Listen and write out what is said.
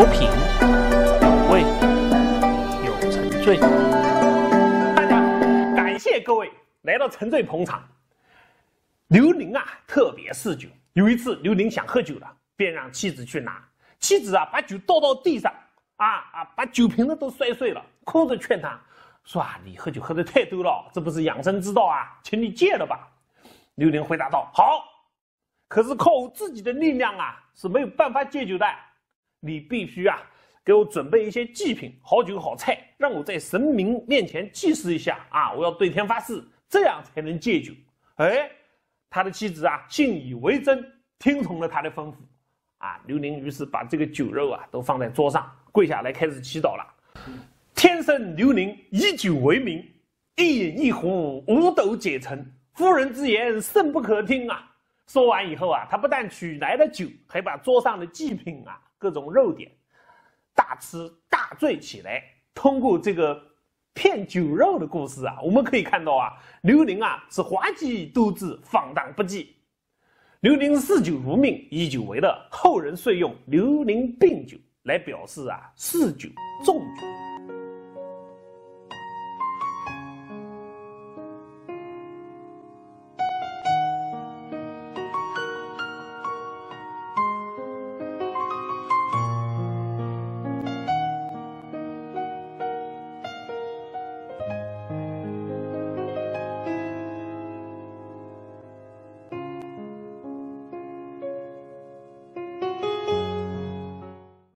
有品有味有沉醉。大家感谢各位来到沉醉捧场。刘伶啊特别嗜酒，有一次刘伶想喝酒了，便让妻子去拿。妻子啊把酒倒到地上，把酒瓶子都摔碎了，哭着劝他说你喝酒喝得太多了，这不是养生之道啊，请你戒了吧。刘伶回答道：好，可是靠我自己的力量是没有办法戒酒的，你必须给我准备一些祭品，好酒好菜，让我在神明面前祭祀一下我要对天发誓，这样才能戒酒。他的妻子信以为真，听从了他的吩咐刘伶于是把这个酒肉都放在桌上，跪下来开始祈祷了。天生刘伶以酒为名，一饮一壶五斗解成，夫人之言甚不可听说完以后他不但取来了酒，还把桌上的祭品各种肉点大吃大醉起来。通过这个骗酒肉的故事我们可以看到刘伶是滑稽多智，放荡不羁。刘伶嗜酒如命，以酒为乐，后人遂用刘伶病酒来表示嗜酒重酒。